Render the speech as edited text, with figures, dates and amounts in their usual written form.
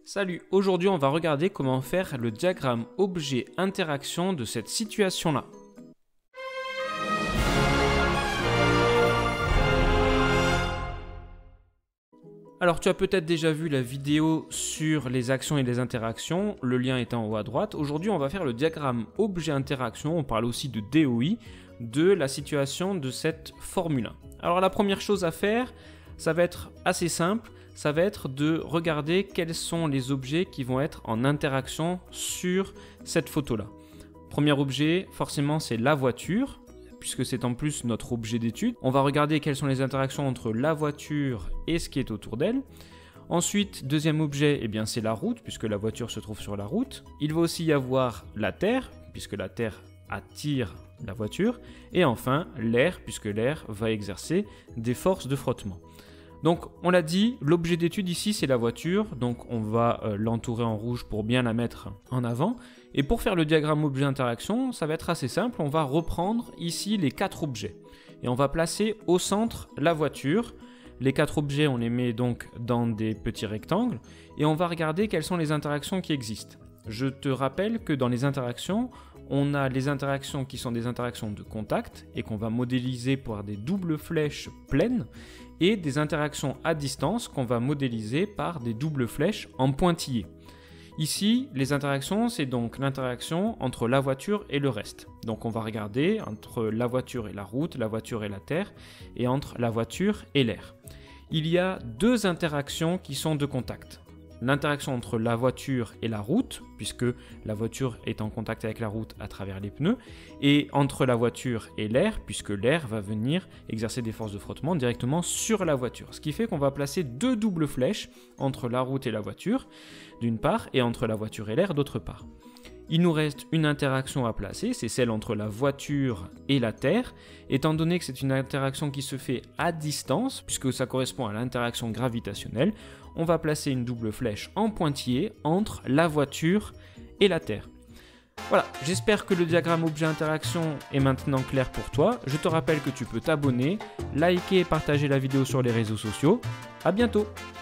Salut, aujourd'hui on va regarder comment faire le diagramme objet-interaction de cette situation-là. Alors tu as peut-être déjà vu la vidéo sur les actions et les interactions, le lien est en haut à droite. Aujourd'hui on va faire le diagramme objet-interaction, on parle aussi de DOI, de la situation de cette Formule 1. Alors la première chose à faire, ça va être assez simple. Ça va être de regarder quels sont les objets qui vont être en interaction sur cette photo-là. Premier objet, forcément, c'est la voiture, puisque c'est en plus notre objet d'étude. On va regarder quelles sont les interactions entre la voiture et ce qui est autour d'elle. Ensuite, deuxième objet, c'est la route, puisque la voiture se trouve sur la route. Il va aussi y avoir la terre, puisque la terre attire la voiture. Et enfin, l'air, puisque l'air va exercer des forces de frottement. Donc on l'a dit, l'objet d'étude ici c'est la voiture, donc on va l'entourer en rouge pour bien la mettre en avant. Et pour faire le diagramme objet-interaction, ça va être assez simple, on va reprendre ici les 4 objets. Et on va placer au centre la voiture. Les 4 objets on les met donc dans des petits rectangles et on va regarder quelles sont les interactions qui existent. Je te rappelle que dans les interactions, on a les interactions qui sont des interactions de contact et qu'on va modéliser par des doubles flèches pleines et des interactions à distance qu'on va modéliser par des doubles flèches en pointillés. Ici, les interactions, c'est donc l'interaction entre la voiture et le reste. Donc on va regarder entre la voiture et la route, la voiture et la terre, et entre la voiture et l'air. Il y a 2 interactions qui sont de contact. L'interaction entre la voiture et la route, puisque la voiture est en contact avec la route à travers les pneus, et entre la voiture et l'air, puisque l'air va venir exercer des forces de frottement directement sur la voiture. Ce qui fait qu'on va placer 2 doubles flèches entre la route et la voiture, d'une part, et entre la voiture et l'air, d'autre part. Il nous reste une interaction à placer, c'est celle entre la voiture et la terre, étant donné que c'est une interaction qui se fait à distance, puisque ça correspond à l'interaction gravitationnelle, on va placer une double flèche en pointillé entre la voiture et la terre. Voilà, j'espère que le diagramme objet-interaction est maintenant clair pour toi. Je te rappelle que tu peux t'abonner, liker et partager la vidéo sur les réseaux sociaux. À bientôt!